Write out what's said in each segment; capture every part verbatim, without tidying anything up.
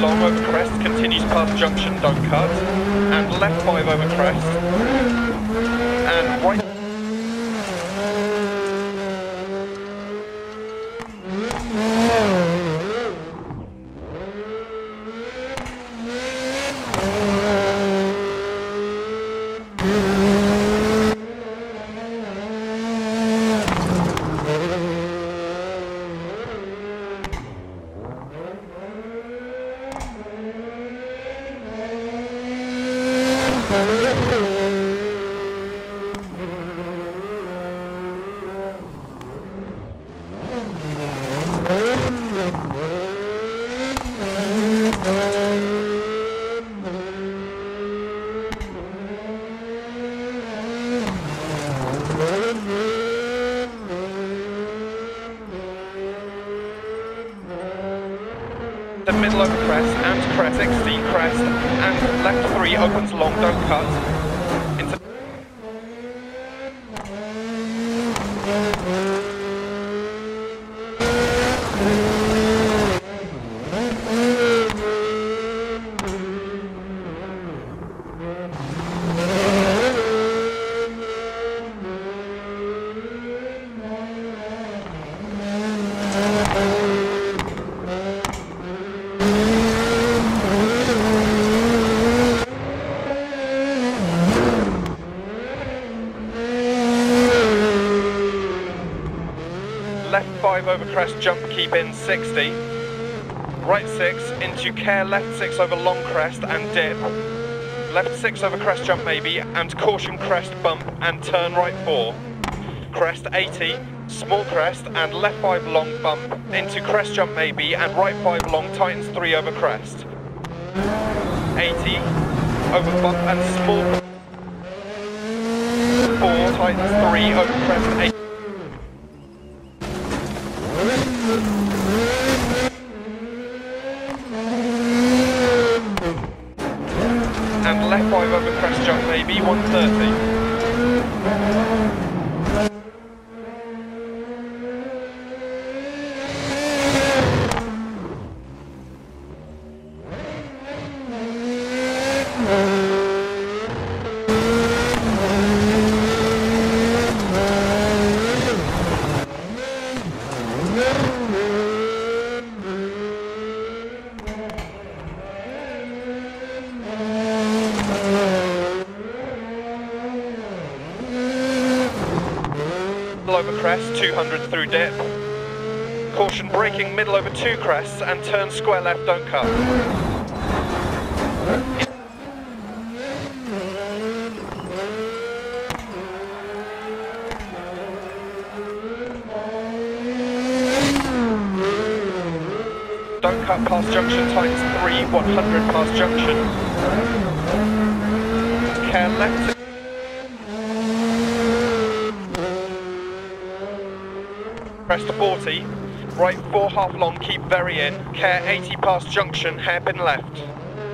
long over crest, continues past junction, don't cut. And left five over crest. And right. The middle over crest and crest, sixty crest and left three opens long, don't cut. Into left five over crest, jump, keep in, sixty. Right six, into care, left six over long crest and dip. Left six over crest, jump maybe, and caution crest, bump, and turn right four. Crest, eighty, small crest, and left five long bump, into crest, jump maybe, and right five long, tightens three over crest. eighty, over bump and small four, tightens three over crest, eight. And left five over crest, jump maybe, one thirty. Over crest, two hundred through dip. Caution braking middle over two crests and turn square left, don't cut. Don't cut past junction, tightens three, one hundred past junction. Care left. Crest to forty, right four half long, keep very in, care eighty past junction, hairpin left.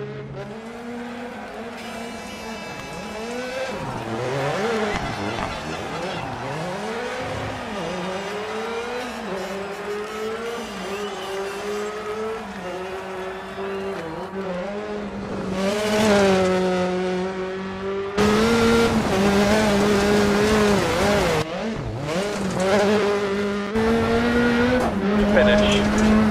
Finish.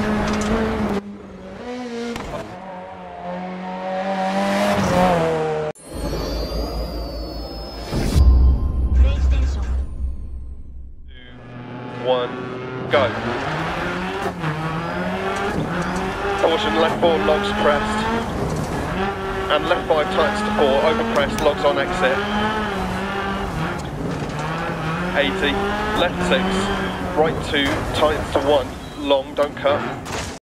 Two, one, go. Caution left four, logs crest. And left five tightens to four, over crest, logs on exit. eighty, left six, right two, tightens to one. Long, don't cut.